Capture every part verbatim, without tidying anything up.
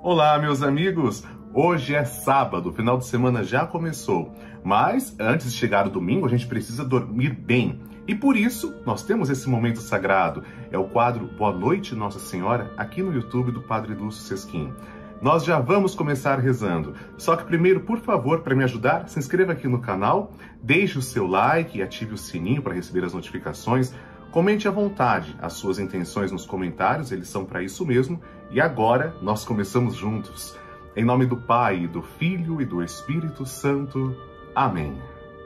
Olá, meus amigos! Hoje é sábado, o final de semana já começou. Mas, antes de chegar o domingo, a gente precisa dormir bem. E por isso, nós temos esse momento sagrado. É o quadro Boa Noite, Nossa Senhora, aqui no YouTube do Padre Lúcio Sesquim. Nós já vamos começar rezando. Só que primeiro, por favor, para me ajudar, se inscreva aqui no canal, deixe o seu like e ative o sininho para receber as notificações. Comente à vontade as suas intenções nos comentários, eles são para isso mesmo. E agora nós começamos juntos. Em nome do Pai, do Filho e do Espírito Santo. Amém.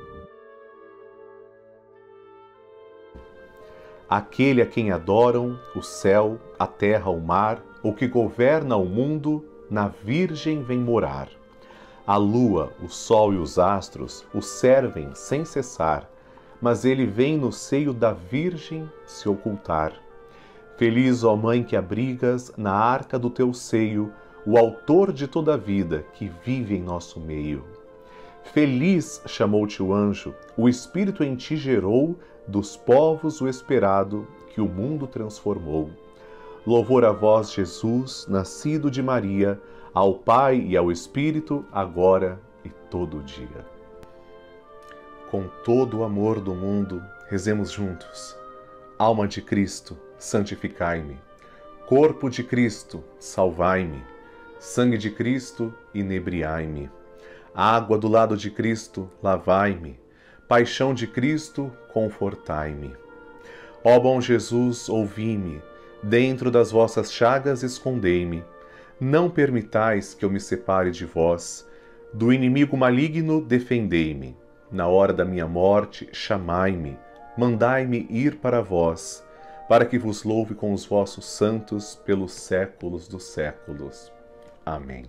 Aquele a quem adoram o céu, a terra, o mar, o que governa o mundo, na Virgem vem morar. A lua, o sol e os astros o servem sem cessar, mas ele vem no seio da Virgem se ocultar. Feliz, ó Mãe, que abrigas na arca do teu seio o autor de toda a vida que vive em nosso meio. Feliz, chamou-te o anjo, o Espírito em ti gerou, dos povos o esperado, que o mundo transformou. Louvor a vós, Jesus, nascido de Maria, ao Pai e ao Espírito, agora e todo dia. Com todo o amor do mundo, rezemos juntos. Alma de Cristo, santificai-me. Corpo de Cristo, salvai-me. Sangue de Cristo, inebriai-me. Água do lado de Cristo, lavai-me. Paixão de Cristo, confortai-me. Ó bom Jesus, ouvi-me. Dentro das vossas chagas escondei-me. Não permitais que eu me separe de vós. Do inimigo maligno, defendei-me. Na hora da minha morte, chamai-me. Mandai-me ir para vós, para que vos louve com os vossos santos pelos séculos dos séculos. Amém.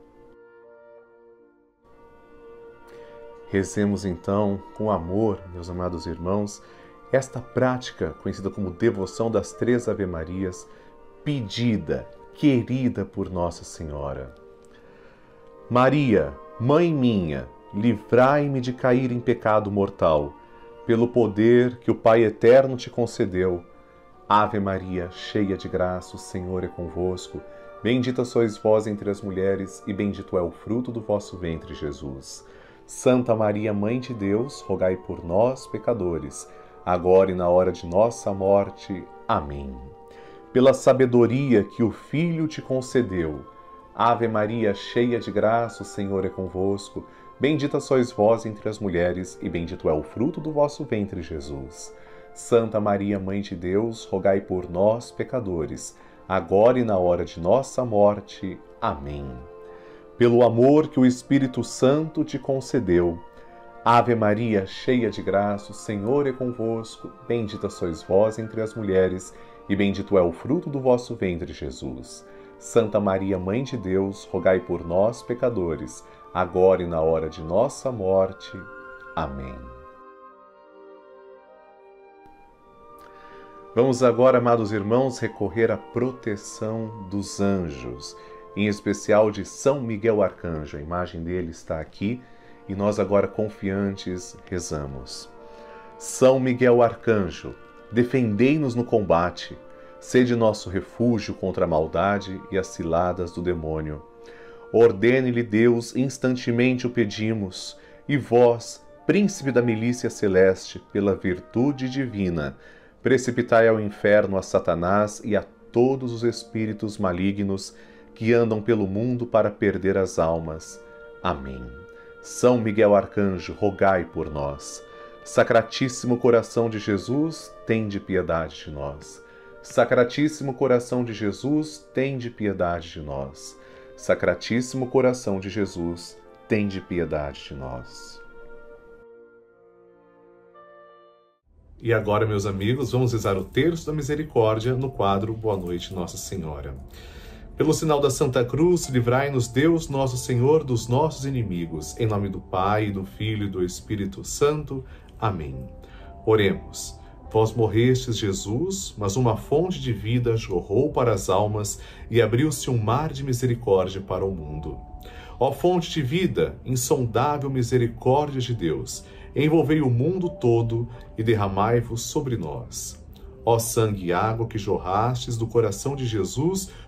Rezemos então com amor, meus amados irmãos, esta prática conhecida como devoção das três Ave-Marias, pedida, querida por Nossa Senhora. Maria, Mãe minha, livrai-me de cair em pecado mortal, pelo poder que o Pai Eterno te concedeu. Ave Maria, cheia de graça, o Senhor é convosco. Bendita sois vós entre as mulheres, e bendito é o fruto do vosso ventre, Jesus. Santa Maria, Mãe de Deus, rogai por nós, pecadores, agora e na hora de nossa morte. Amém. Pela sabedoria que o Filho te concedeu, Ave Maria, cheia de graça, o Senhor é convosco. Bendita sois vós entre as mulheres, e bendito é o fruto do vosso ventre, Jesus. Santa Maria, Mãe de Deus, rogai por nós, pecadores, agora e na hora de nossa morte. Amém. Pelo amor que o Espírito Santo te concedeu, Ave Maria, cheia de graça, o Senhor é convosco. Bendita sois vós entre as mulheres, e bendito é o fruto do vosso ventre, Jesus. Santa Maria, Mãe de Deus, rogai por nós, pecadores, agora e na hora de nossa morte. Amém. Vamos agora, amados irmãos, recorrer à proteção dos anjos, em especial de São Miguel Arcanjo. A imagem dele está aqui e nós agora confiantes rezamos. São Miguel Arcanjo, defendei-nos no combate, sede nosso refúgio contra a maldade e as ciladas do demônio. Ordene-lhe Deus, instantemente o pedimos, e vós, príncipe da milícia celeste, pela virtude divina, precipitai ao inferno a Satanás e a todos os espíritos malignos que andam pelo mundo para perder as almas. Amém. São Miguel Arcanjo, rogai por nós. Sacratíssimo coração de Jesus, tende piedade de nós. Sacratíssimo coração de Jesus, tende piedade de nós. Sacratíssimo coração de Jesus, tende piedade de nós. E agora, meus amigos, vamos rezar o terço da misericórdia no quadro Boa Noite, Nossa Senhora. Pelo sinal da Santa Cruz, livrai-nos Deus, nosso Senhor, dos nossos inimigos. Em nome do Pai, do Filho e do Espírito Santo. Amém. Oremos. Vós morrestes, Jesus, mas uma fonte de vida jorrou para as almas e abriu-se um mar de misericórdia para o mundo. Ó fonte de vida, insondável misericórdia de Deus, envolvei o mundo todo e derramai-vos sobre nós. Ó sangue e água que jorrastes do coração de Jesus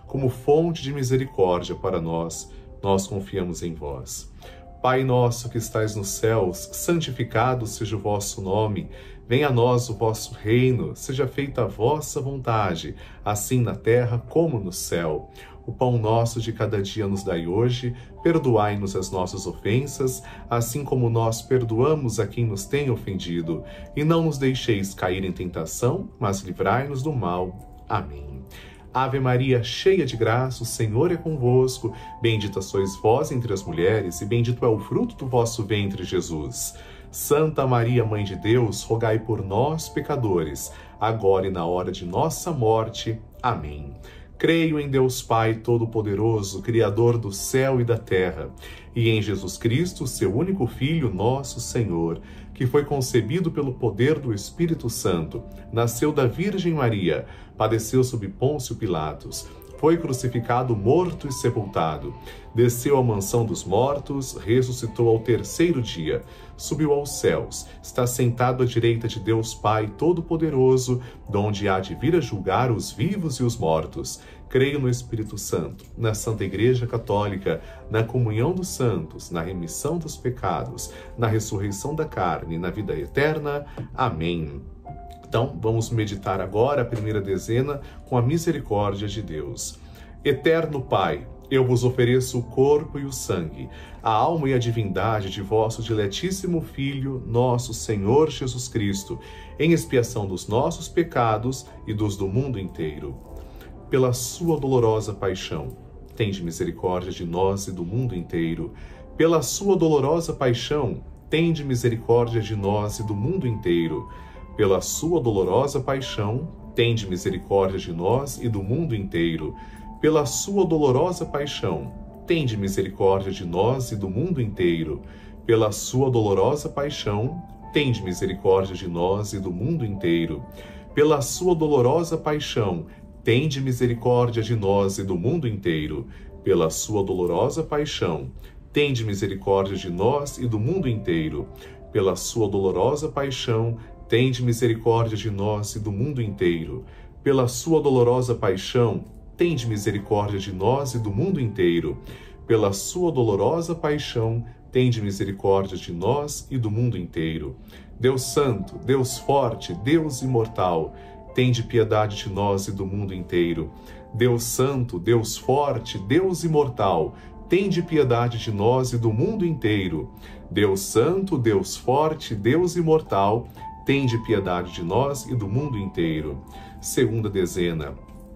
como fonte de misericórdia para nós. Nós confiamos em vós. Pai nosso que estais nos céus, santificado seja o vosso nome. Venha a nós o vosso reino, seja feita a vossa vontade, assim na terra como no céu. O pão nosso de cada dia nos dai hoje, perdoai-nos as nossas ofensas, assim como nós perdoamos a quem nos tem ofendido. E não nos deixeis cair em tentação, mas livrai-nos do mal. Amém. Ave Maria, cheia de graça, o Senhor é convosco. Bendita sois vós entre as mulheres, e bendito é o fruto do vosso ventre, Jesus. Santa Maria, Mãe de Deus, rogai por nós, pecadores, agora e na hora de nossa morte. Amém. Creio em Deus Pai Todo-Poderoso, Criador do céu e da terra, e em Jesus Cristo, seu único Filho, nosso Senhor, que foi concebido pelo poder do Espírito Santo, nasceu da Virgem Maria, padeceu sob Pôncio Pilatos, foi crucificado, morto e sepultado, desceu à mansão dos mortos, ressuscitou ao terceiro dia, subiu aos céus, está sentado à direita de Deus Pai Todo-Poderoso, donde há de vir a julgar os vivos e os mortos. Creio no Espírito Santo, na Santa Igreja Católica, na comunhão dos santos, na remissão dos pecados, na ressurreição da carne e na vida eterna. Amém. Então, vamos meditar agora a primeira dezena com a misericórdia de Deus. Eterno Pai, eu vos ofereço o corpo e o sangue, a alma e a divindade de vosso diletíssimo Filho, nosso Senhor Jesus Cristo, em expiação dos nossos pecados e dos do mundo inteiro. Pela sua dolorosa paixão, tende misericórdia de nós e do mundo inteiro. Pela sua dolorosa paixão, tende misericórdia de nós e do mundo inteiro. Pela sua dolorosa paixão, tende misericórdia de nós e do mundo inteiro. Pela sua dolorosa paixão, tende misericórdia de nós e do mundo inteiro. Pela sua dolorosa paixão, tende misericórdia de nós e do mundo inteiro. Pela sua dolorosa paixão, tende misericórdia de nós e do mundo inteiro. Pela sua dolorosa paixão, tende misericórdia de nós e do mundo inteiro. Pela sua dolorosa paixão, tende misericórdia de nós e do mundo inteiro. Pela sua dolorosa paixão, tende misericórdia de nós e do mundo inteiro. Pela sua dolorosa paixão, tende misericórdia de nós e do mundo inteiro. Deus Santo, Deus Forte, Deus Imortal, tende piedade de nós e do mundo inteiro. Deus Santo, Deus Forte, Deus Imortal, tende piedade de nós e do mundo inteiro. Deus Santo, Deus Forte, Deus Imortal, tende piedade de nós e do mundo inteiro. Segunda dezena.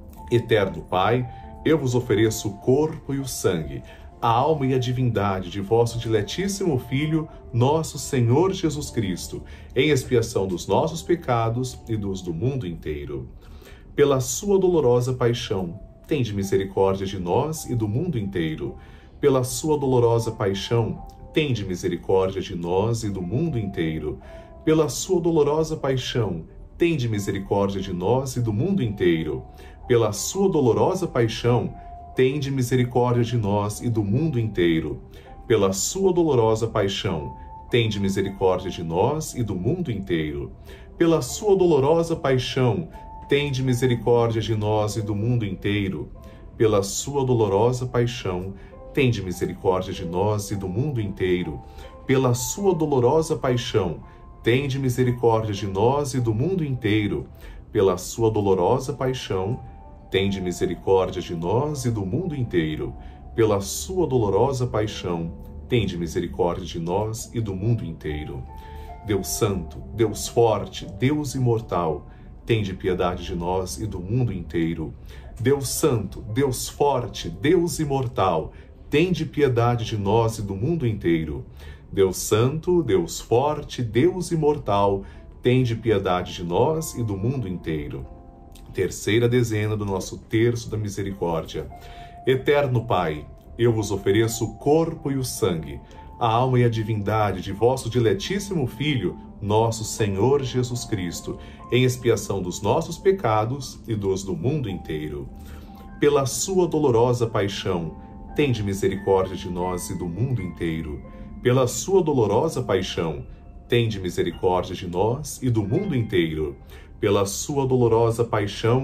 Eterno Pai, eu vos ofereço o corpo e o sangue, a alma e a divindade de vosso diletíssimo Filho, nosso Senhor Jesus Cristo, em expiação dos nossos pecados e dos do mundo inteiro. Pela sua dolorosa paixão, tende misericórdia de nós e do mundo inteiro. Pela sua dolorosa paixão, tende misericórdia de nós e do mundo inteiro. Pela sua dolorosa paixão, tende misericórdia de nós e do mundo inteiro. Pela sua dolorosa paixão, tende misericórdia de nós e do mundo inteiro. Pela sua dolorosa paixão, tende misericórdia de nós e do mundo inteiro. Pela sua dolorosa paixão, tende misericórdia de nós e do mundo inteiro. Pela sua dolorosa paixão, tende misericórdia de nós e do mundo inteiro. Pela sua dolorosa paixão, tende misericórdia de nós e do mundo inteiro. Pela sua dolorosa paixão, tende misericórdia de nós e do mundo inteiro. Pela sua dolorosa paixão, tende misericórdia de nós e do mundo inteiro. Deus Santo, Deus Forte, Deus Imortal, tende piedade de nós e do mundo inteiro. Deus Santo, Deus Forte, Deus Imortal, tende piedade de nós e do mundo inteiro. Deus Santo, Deus Forte, Deus Imortal, tende piedade de nós e do mundo inteiro. Terceira dezena do nosso terço da misericórdia. Eterno Pai, eu vos ofereço o corpo e o sangue, a alma e a divindade de vosso diletíssimo Filho, nosso Senhor Jesus Cristo, em expiação dos nossos pecados e dos do mundo inteiro. Pela sua dolorosa paixão, tende misericórdia de nós e do mundo inteiro. Pela sua dolorosa paixão, tende misericórdia de nós e do mundo inteiro. Pela sua dolorosa paixão,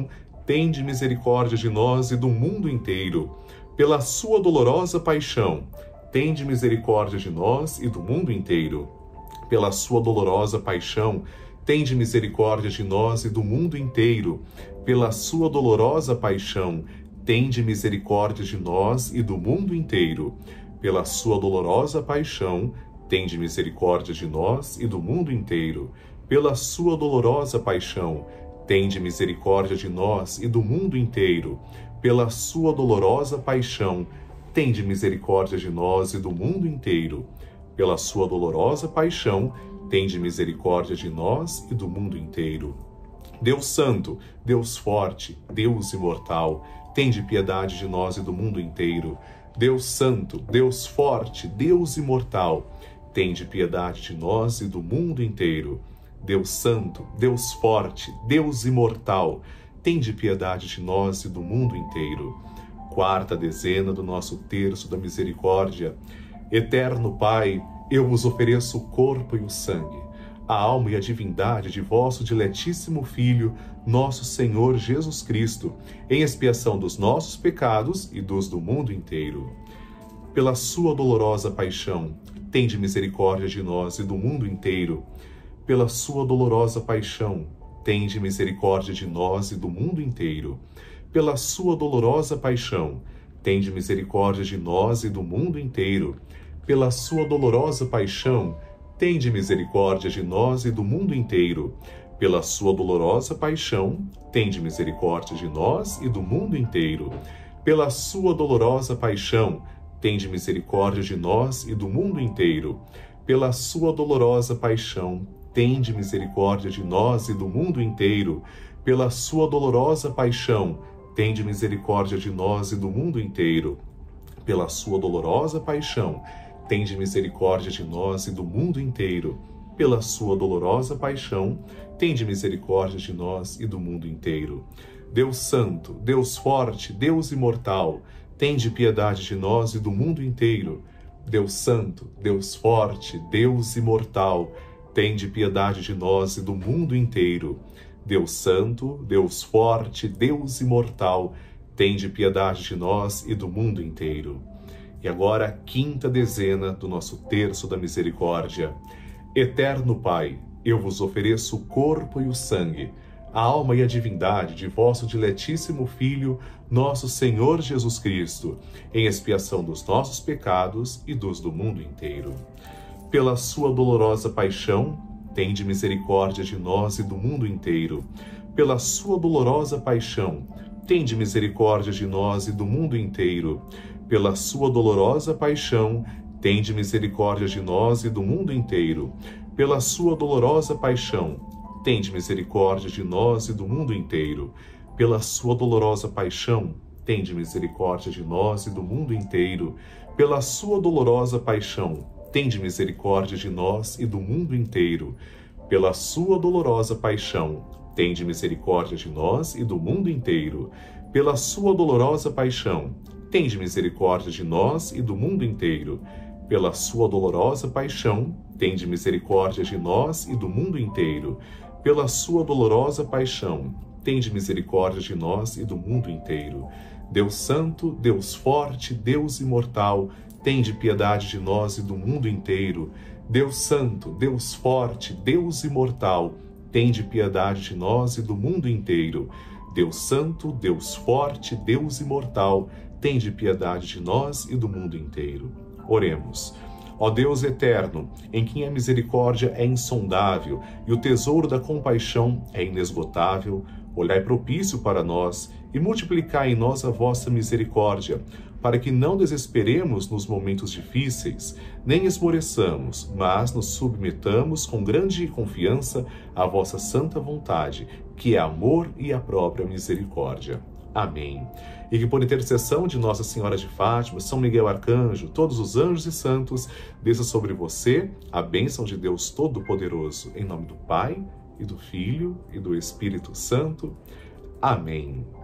tende misericórdia de nós e do mundo inteiro. Pela sua dolorosa paixão, tende misericórdia de nós e do mundo inteiro. Pela sua dolorosa paixão, tende misericórdia de nós e do mundo inteiro. Pela sua dolorosa paixão, tende misericórdia de nós e do mundo inteiro. Pela sua dolorosa paixão, tende misericórdia de nós e do mundo inteiro. Pela sua dolorosa paixão, tende misericórdia de nós e do mundo inteiro. Pela sua dolorosa paixão, tende misericórdia de nós e do mundo inteiro. Pela sua dolorosa paixão, tende misericórdia de nós e do mundo inteiro. Deus Santo, Deus Forte, Deus Imortal, tende piedade de nós e do mundo inteiro. Deus Santo, Deus Forte, Deus Imortal, tende piedade de nós e do mundo inteiro. Deus Santo, Deus Forte, Deus Imortal, tende piedade de nós e do mundo inteiro. Quarta dezena do nosso terço da misericórdia. Eterno Pai, eu vos ofereço o corpo e o sangue, a alma e a divindade de vosso diletíssimo Filho, nosso Senhor Jesus Cristo, em expiação dos nossos pecados e dos do mundo inteiro. Pela sua dolorosa paixão, tende misericórdia de nós e do mundo inteiro. Pela sua dolorosa paixão, tende misericórdia de nós e do mundo inteiro. Pela sua dolorosa paixão, tende misericórdia de nós e do mundo inteiro. Pela sua dolorosa paixão, tende misericórdia de nós e do mundo inteiro. Pela sua dolorosa paixão, tende misericórdia de nós e do mundo inteiro. Pela sua dolorosa paixão, tende misericórdia de nós e do mundo inteiro. Pela sua dolorosa paixão, tende misericórdia de nós e do mundo inteiro. Pela sua dolorosa paixão, tende misericórdia de nós e do mundo inteiro. Pela sua dolorosa paixão, tende misericórdia de nós e do mundo inteiro. Pela sua dolorosa paixão, tende misericórdia de nós e do mundo inteiro. Deus Santo, Deus Forte, Deus Imortal, tende piedade de nós e do mundo inteiro. Deus Santo, Deus Forte, Deus Imortal, tende piedade de nós e do mundo inteiro. Deus Santo, Deus Forte, Deus Imortal, tende piedade de nós e do mundo inteiro. E agora a quinta dezena do nosso terço da misericórdia. Eterno Pai, eu vos ofereço o corpo e o sangue, a alma e a divindade de vosso diletíssimo Filho, nosso Senhor Jesus Cristo, em expiação dos nossos pecados e dos do mundo inteiro. Pela sua dolorosa paixão, tende misericórdia de nós e do mundo inteiro. Pela sua dolorosa paixão, tende misericórdia de nós e do mundo inteiro. Pela sua dolorosa paixão, tende misericórdia de nós e do mundo inteiro. Pela sua dolorosa paixão, tende misericórdia de nós e do mundo inteiro. Pela sua dolorosa paixão, tende misericórdia de nós e do mundo inteiro. Pela sua dolorosa paixão, tende misericórdia de nós e do mundo inteiro. Pela sua dolorosa paixão, tende misericórdia de nós e do mundo inteiro. Pela sua dolorosa paixão, tende misericórdia de nós e do mundo inteiro. Pela sua dolorosa paixão, tende misericórdia de nós e do mundo inteiro. Pela sua dolorosa paixão, tende misericórdia de nós e do mundo inteiro. Deus Santo, Deus Forte, Deus Imortal, tende piedade de nós e do mundo inteiro. Deus Santo, Deus Forte, Deus Imortal, tende piedade de nós e do mundo inteiro. Deus Santo, Deus Forte, Deus Imortal, tende piedade de nós e do mundo inteiro. Oremos. Ó Deus eterno, em quem a misericórdia é insondável e o tesouro da compaixão é inesgotável, olhai propício para nós e multiplicai em nós a vossa misericórdia, para que não desesperemos nos momentos difíceis, nem esmoreçamos, mas nos submetamos com grande confiança à vossa santa vontade, que é amor e a própria misericórdia. Amém. E que por intercessão de Nossa Senhora de Fátima, São Miguel Arcanjo, todos os anjos e santos, desça sobre você a bênção de Deus Todo-Poderoso, em nome do Pai, e do Filho, e do Espírito Santo. Amém.